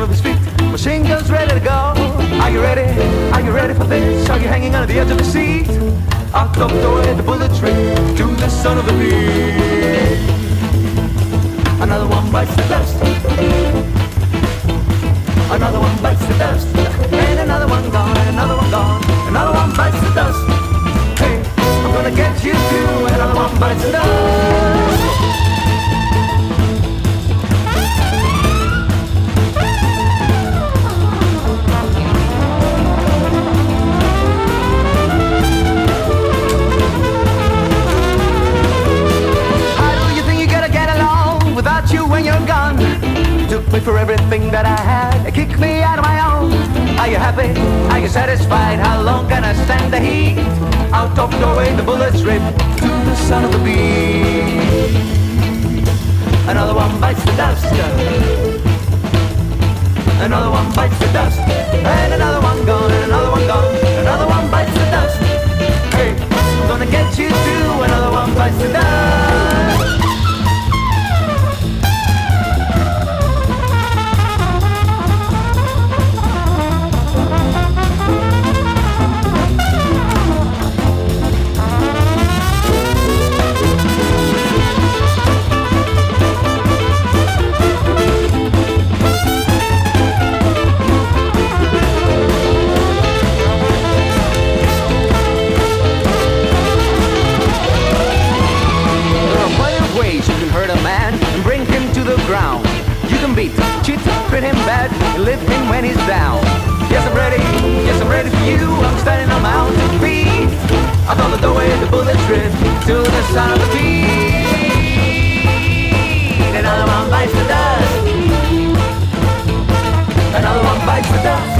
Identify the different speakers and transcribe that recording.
Speaker 1: of his feet. Machine gun's ready to go. Are you ready? Are you ready for this? Are you hanging on the edge of the seat? Out of the way, the bullets rip to the son of a bee. Another one bites the dust. Another one bites the dust. And another one gone, and another one gone. Another one bites the dust. Hey, I'm gonna get you too. Another one bites the dust. For everything that I had, kick me out of my own. Are you happy? Are you satisfied? How long can I stand the heat? Out of the way, the bullets rip to the son of a bee. Another one bites the dust. Another one bites the dust. And another one gone, and another one gone. Another one bites the dust. Hey, I'm gonna get you too. Another one bites the dust. Cheat, treat him bad, and lift him when he's down. Yes, I'm ready for you. I'm standing on my own 2 feet. I thought the doorway, the bullets rip to the sound of the beat. Another one bites the dust. Another one bites the dust.